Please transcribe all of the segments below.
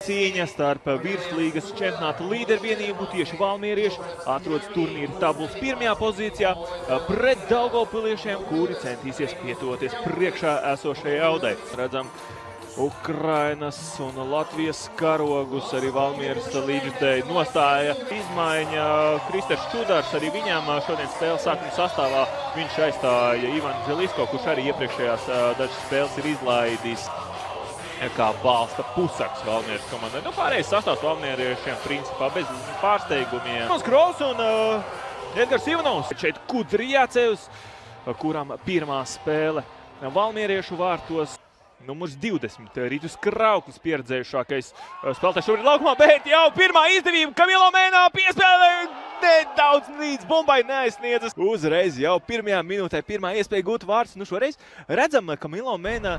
Cīņa starp virslīgas čempionāta līdervienību, tieši valmierieši atrodas turnīra tabulas pirmajā pozīcijā pret daugavpiliešiem, kuri centīsies pietuvoties priekšā esošajai audai. Redzam Ukrainas un Latvijas karogus, arī Valmieras līdzjutēji nostāja izmaiņa. Kristers Čudars, arī viņam šodien spēles sākuma sastāvā viņš aizstāja Ivanu Želisko, kurš arī iepriekšējās dažas spēles ir izlaidis kā balsta pusaks Valmieras komandai. Pārējais sastāvs valmieriešiem principā bez pārsteigumiem. Krols un Edgars Ivanovs. Šeit Kudrijācevs, kuram pirmā spēle valmieriešu vārtos. Numurs 20, Rītus Krauklis, pieredzējušākais spēlētājs šobrīd laukumā, bet jau pirmā izdevība Kamilo Mēnā piespēlē nedaudz līdz bumbai neaizsniedzas. Uzreiz jau pirmajā minūtē pirmā iespēja gūt vārds. Nu šoreiz redzam Kamilo Mēnā.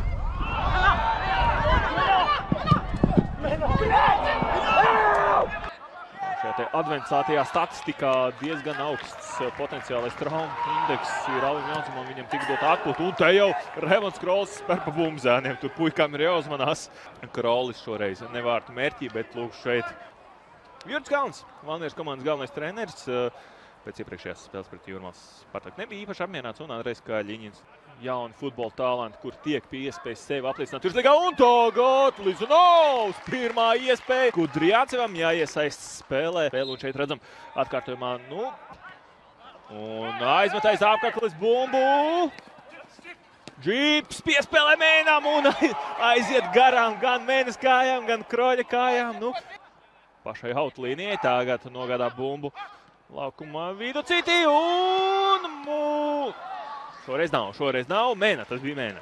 Šajā advencētajā statistikā diezgan augsts potenciālais traumu indeks ir Alvim Jaunzumam, viņam tik dot atpūt. Un te jau Raimons Krolis spēr pa bumbzēniem, tur puikām ir jāuzmanās. Krolis šoreiz nevārtu mērķī, bet lūk šeit Jurds Kalns, Valmieras komandas galvenais treneris. Pēc iepriekšējās spēles pret Jūrmals Spartak nebija īpaši apmierināts un Andrejs Kaļiņins. Jauni futbola talanti, kur tiek pie iespējas sevi apliecināt virslīgā. Un tagad Lizunovs, pirmā iespēja. Kudrijācevam jāiesaistas spēlē. Un šeit redzam atkārtojumā, un aizmetais apkaklis bumbu. Džips piespēlē Mēnam un aiziet garām gan Mēnes kājām, gan Kroļa kājām. Pašai autlīnijai tagad nogādā bumbu laukumā vidu citi un Šoreiz nav. Mēna, tas bija Mēna.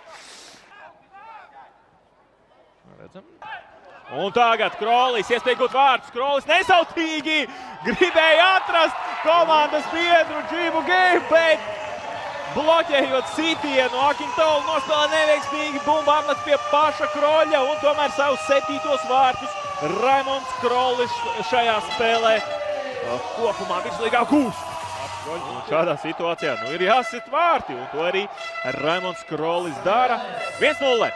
Redzam. Un tagad Krolis iespēja gūt vārdus. Krolis nesautīgi gribēja atrast komandas biedru Džibu Geju, bet bloķējot sitienu, Akintolu nospēlē neveiksmīgi, bumba apmet pie paša Kroļa un tomēr savus 7. vārtus Raimons Krolis šajā spēlē kopumā virslīgā gūst. Un šādā situācijā ir jāsit vārti, un to arī Raimons Krolis dara. 1-0.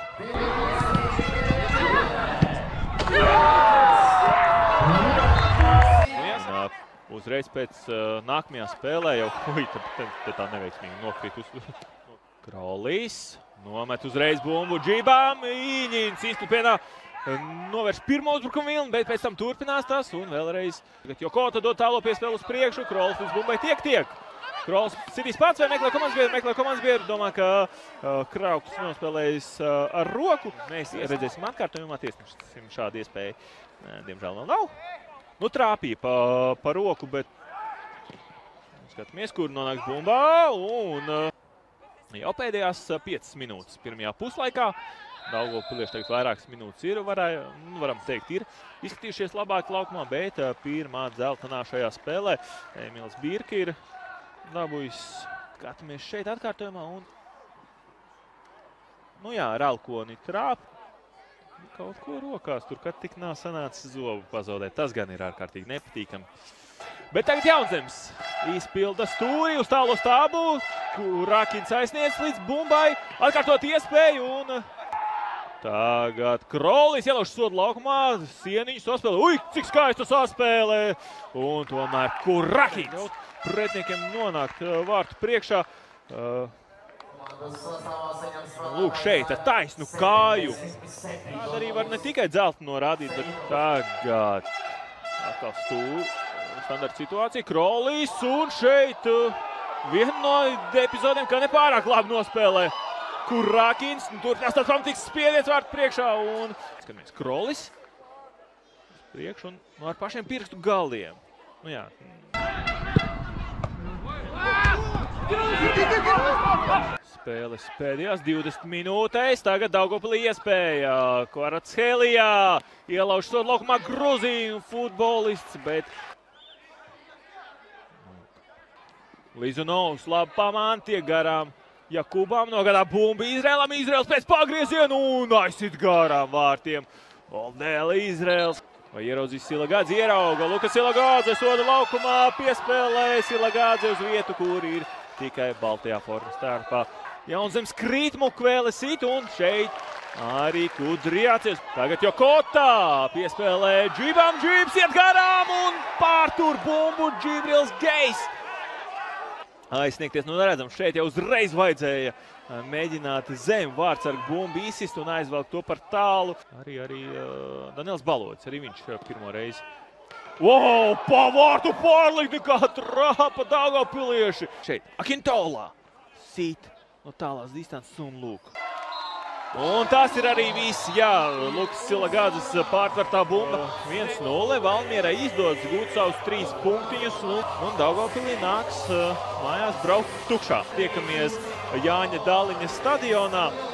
Uzreiz pēc nākamajā spēlē jau te tā neveiksmīgi nokrīt uz Krolis. Nomet uzreiz bumbu Džibām. Īņins izklipienā novērš pirmo uzbrukumu vilni, bet pēc tam turpinās tas un vēlreiz. Jokota dod tālo piespēlu uz priekšu, Krolis līdz bumbai tiek. Krolis sitīs pats vai meklē komandas biedru, domā, ka Krauklis nospēlējis ar roku. Mēs redzēsim atkārtojumā, tiesnesim šādu iespēju. Diemžēl nav. Trāpīja pa roku, bet skatāmies, kur nonāks bumbā un jau pēdējās 5 minūtes pirmajā puslaikā. Daugavpilieši tagad vairākas minūtes ir, varam teikt, ir izskatījušies labāk laukumā, bet pirmā dzeltenā šajā spēlē Emils Birki ir dabūjis. Skatāmies šeit atkārtojumā un, Ralkoni trāp. Kaut ko rokās, tur kad tik nav sanācis zobu pazaudēt. Tas gan ir ārkārtīgi nepatīkami. Bet tagad Jaunzems izpilda stūri uz tālo stābu. Rakins aizsniedz līdz bumbai, atkārtot iespēju un tagad Krolis ielauž sodu laukumā, sieniņu saspēlē. Cik skaista saspēlē! Un tomēr Rakins pretniekiem nonākt vārtu priekšā. Lūk, šeit ar taisnu kāju. Tāda arī var ne tikai dzeltni norādīt, bet tagad atkal standarta situācija. Krolis un šeit viena no epizodiem, kā nepārāk labi nospēlē. Rakins, turpinās tāds pamatīgs spiediens vārtu priekšā un skatāmies Krolis priekš un ar pašiem pirkstu galiem. Spēles pēdējās 20 minūtēs, tagad Daugavpilī iespēja. Kvaracēlijā ielauž sodu laukumā Gruziju futbolists, bet Lizunovs labi pamāna, tiek garām Jakubam, nogādā bumbu Izrēlam. Izrēls pēc pagriezienu un aizsit garām vārtiem. Oldēla Izrēls. Vai ieraudzīs Silagādze? Ierauga. Lukas Silagādze soda laukumā piespēlē Silagādze uz vietu, kur ir tikai baltajā formas tērpā. Jaunzems krīt Mukvēle sit un šeit Arī Kudriacis. Tagad Jokota piespēlē Džibam. Džibs iet garām un pārtur bumbu Džibrils Gejs. Aizsniegties, neredzam, šeit jau uzreiz vajadzēja mēģināt zem vārdsargu bumbu izsist un aizvelk to par tālu. Arī Daniels Balots, arī viņš pirmo reizi. Wow, pa vārtu pārlikni kā trāpa Daugavpilieši. Šeit Akintola sit no tālās distances un lūk. Un tas ir arī viss, jā, Lukas Silagādzes pārtvertā bumba. 1-0, Valmierai izdodas gūt savus 3 punktiņus, un Daugavpilī nāks mājās braukt tukšā. Tiekamies Jāņa Dāliņa stadionā.